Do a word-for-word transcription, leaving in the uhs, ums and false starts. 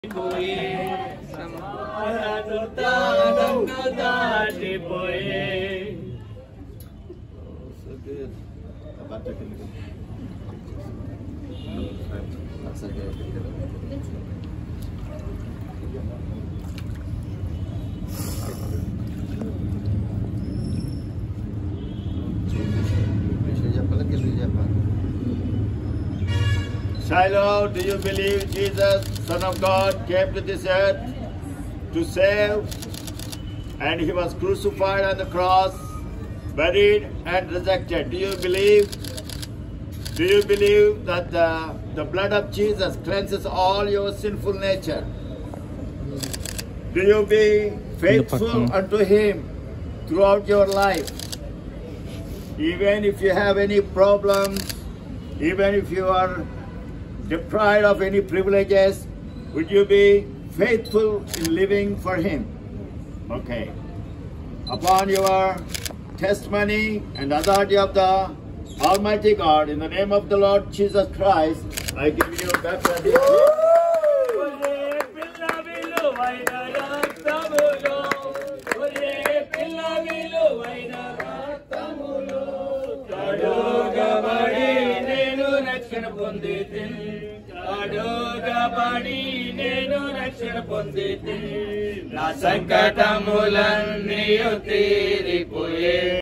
Shiloh, do you believe Jesus, Son of God, came to this earth to save, and he was crucified on the cross, buried and resurrected? Do you believe? Do you believe that the, the blood of Jesus cleanses all your sinful nature? Do you be faithful unto him throughout your life? Even if you have any problems, even if you are deprived of any privileges, would you be faithful in living for him? Okay. Upon your testimony and authority of the Almighty God, in the name of the Lord Jesus Christ, I give you baptism. Na sankatamulanniyu teeripoye